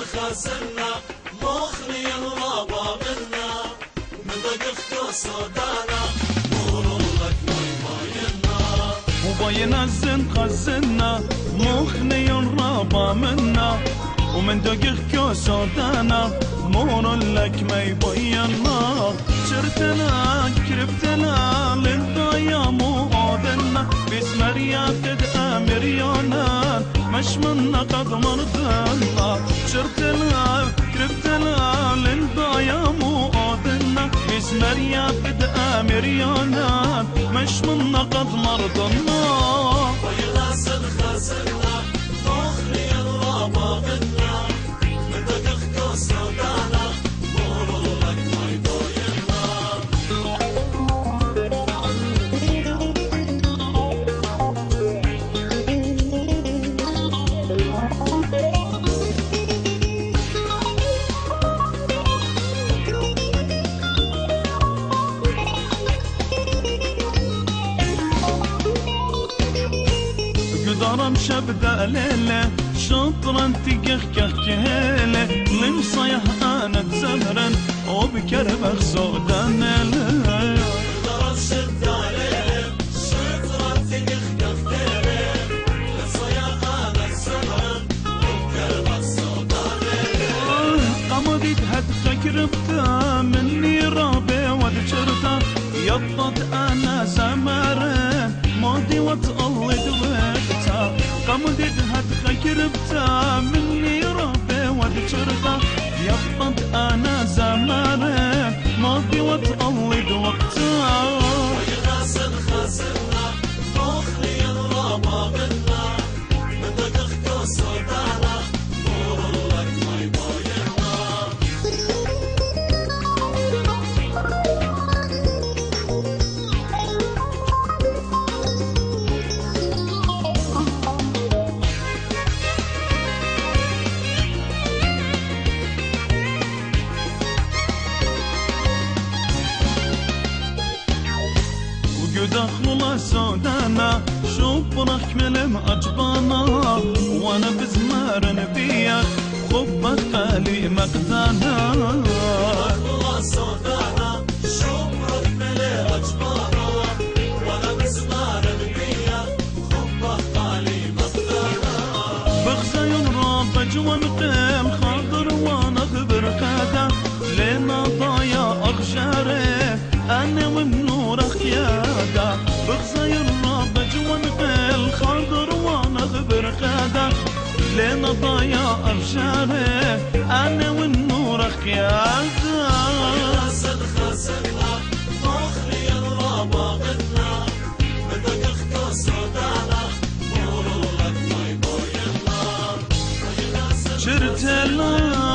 خاسرنا مخني الرابا منا من دقيقة صدانا نور لك باينا وباين الزن خزنا مخني الرابا منا ومن دقيقة صدانا مور لك ما يبينا شرتنا كربتنا للضايا مؤذنا باسم رياقد امريانا مش منا قد مرضنا شرتنا كربتنا للضايا مؤذنا باسم رياقد امريانا مش منا قد مرضنا ويغاسل خاسرنا مخني الرابا منا من دقيقة صدانا نور لك ما يبينا قدرم شبدا ليلة شطرا تقخ كهكهيلة لمصيح انا تزمرن وبكربخ سودان قدرم شبدا ليلة شطرا تقخ كهكهيلة لمصيح انا تزمرن وبكربخ سودان قمدت هدخك ربتا مني رابي وذكرتا يطط انا زمرن ماضي وتقلد وقتا قمدت هدخك ربتا مني رابي وذكرتا يطط انا زمرن ماضي وتقلد وقتا ويغاسل خاسرنا مخني الرابا منا من دقيقة صدانا نور لك ما يبينا وقد اخلو سودانا شوف رحملم اجبانا وانا بزمار نبيك خبك خالي مقدانا الله صدانا شمرك ملي أجبارا ولا بزمان نبيا خبك قالي مقدانا بخزي رابج ونقيم خاطر وانا خبر خدا لنا ضايا اخشاره انا ومنور خياده بخزي رابج ونقيم خاطر وانا خبر خدا لنا ضايا اخشاره انا والنور خياده ويغاسل خاسرنا مخني الرابا منا من دقيقة صدانا نور لك ما يبينا ويغاسل شرت